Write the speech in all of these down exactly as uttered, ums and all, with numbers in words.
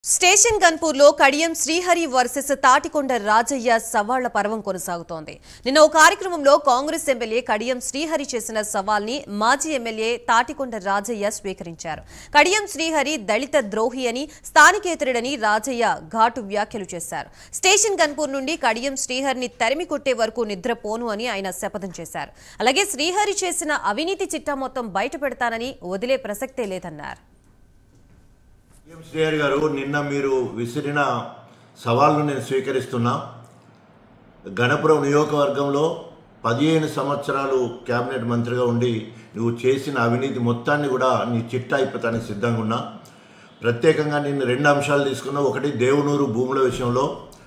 Station గన్పూర్లో Kadiyam Srihari versus Tatikonda Rajaiah సవాళ్ల పర్వం కొనసాగుతోంది. నిన్న ఓ కార్యక్రమంలో కాంగ్రెస్ ఎమ్మెల్యే కడియం శ్రీహరి చేసిన సవాల్ని మాజీ ఎమ్మెల్యే తాటికొండ రాజయ్య స్వీకరించారు. కడియం శ్రీహరి దళిత ద్రోహి అని, స్థానికేతరుడని రాజయ్య ఘాటు వ్యాఖ్యలు చేశారు. స్టేషన్ గన్పూర్ నుండి కడియం శ్రీహరిని తరిమి కొట్టే వరకు నిద్రపోను అని ఆయన శపథం చేశారు. అలాగే శ్రీహరి చేసిన అవినీతి చిట్టా మొత్తం బయట పెడతానని వదిలే ప్రసక్తే లేదన్నారు. శ్రీహరి గారు, నిన్న మీరు విసిరిన సవాల్ను నేను స్వీకరిస్తున్నా. గణపురం నియోజకవర్గంలో పదిహేను సంవత్సరాలు క్యాబినెట్ మంత్రిగా ఉండి నువ్వు చేసిన అవినీతి మొత్తాన్ని కూడా నీ చిట్టా అయిపోతానికి సిద్ధంగా ఉన్నా. ప్రత్యేకంగా నేను రెండు అంశాలు తీసుకున్నా. ఒకటి, దేవునూరు భూముల విషయంలో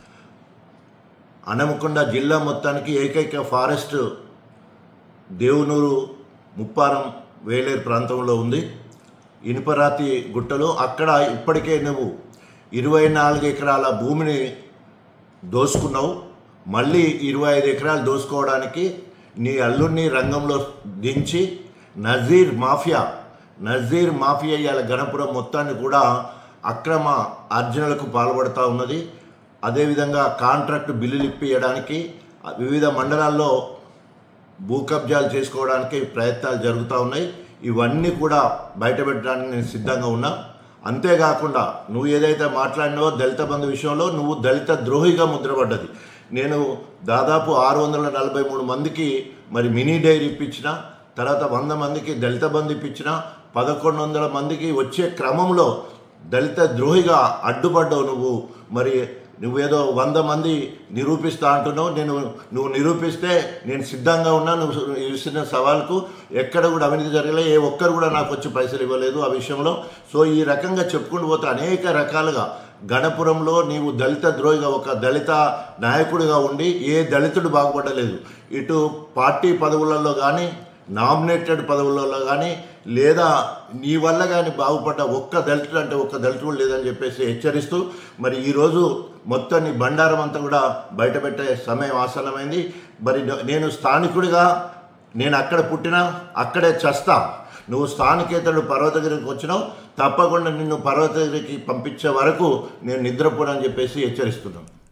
హన్మకొండ జిల్లా మొత్తానికి ఏకైక ఫారెస్ట్ దేవునూరు ముప్పారం వేలేరు ప్రాంతంలో ఉంది. ఇనుపరాతి గుట్టలో అక్కడ ఇప్పటికే నువ్వు ఇరవై నాలుగు ఎకరాల భూమిని దోసుకున్నావు. మళ్ళీ ఇరవై ఐదు ఎకరాలు దోసుకోవడానికి నీ అల్లుడిని రంగంలో దించి నజీర్ మాఫియా నజీర్ మాఫియా ఇవాళ గణపురం మొత్తాన్ని కూడా అక్రమ అర్జనలకు పాల్పడుతూ ఉన్నది. అదేవిధంగా కాంట్రాక్ట్ బిల్లులు ఇప్పించడానికి వివిధ మండలాల్లో భూ కబ్జాలు చేసుకోవడానికి ప్రయత్నాలు జరుగుతూ ఉన్నాయి. ఇవన్నీ కూడా బయటపెట్టడానికి నేను సిద్ధంగా ఉన్నా. అంతేకాకుండా నువ్వు ఏదైతే మాట్లాడినావో దళిత బంధు విషయంలో నువ్వు దళిత ద్రోహిగా ముద్రపడ్డది. నేను దాదాపు ఆరు వందల నలభై మూడు మందికి మరి మినీ డైరీ ఇప్పించిన, తర్వాత వంద మందికి దళిత బంధు ఇప్పించిన, పదకొండు వందల మందికి వచ్చే క్రమంలో దళిత ద్రోహిగా అడ్డుపడ్డావు నువ్వు. మరి నువ్వేదో వంద మంది నిరూపిస్తా అంటున్నావు. నేను నువ్వు నిరూపిస్తే నేను సిద్ధంగా ఉన్నా. నువ్వు ఇచ్చిన సవాల్కు ఎక్కడ కూడా అవినీతి జరగలే, ఏ ఒక్కరు కూడా నాకు వచ్చి పైసలు ఇవ్వలేదు ఆ విషయంలో. సో ఈ రకంగా చెప్పుకుంటూ పోతే అనేక రకాలుగా గణపురంలో నీవు దళిత ద్రోహిగా, ఒక దళిత నాయకుడిగా ఉండి ఏ దళితుడు బాగుపడలేదు. ఇటు పార్టీ పదవులలో కానీ, నామినేటెడ్ పదవులలో కానీ, లేదా నీ వల్ల కానీ బాగుపడ్డ ఒక్క దళితుడు అంటే ఒక్క దళితుడు లేదని చెప్పేసి హెచ్చరిస్తూ మరి ఈరోజు మొత్తం నీ బండారం అంతా కూడా బయటపెట్టే సమయం ఆసన్నమైంది. మరి నేను స్థానికుడిగా, నేను అక్కడ పుట్టినా అక్కడే చస్తా. నువ్వు స్థానికేతరుడు పర్వతగిరికి వచ్చినావు, తప్పకుండా నిన్ను పర్వతగిరికి పంపించే వరకు నేను నిద్రపోనని చెప్పేసి హెచ్చరిస్తున్నాను.